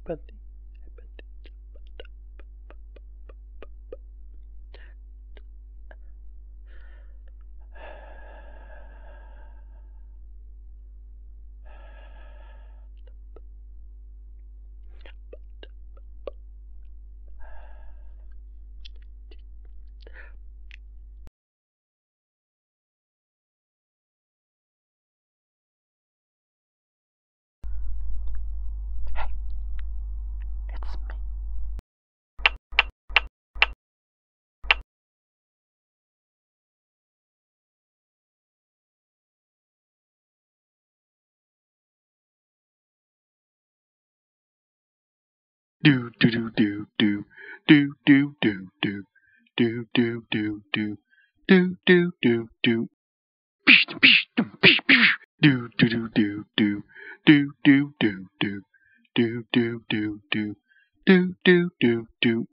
But it's me. Do do do do do do do do do do do do do do do do do. Do do do do do do do do do do do do do do do do do.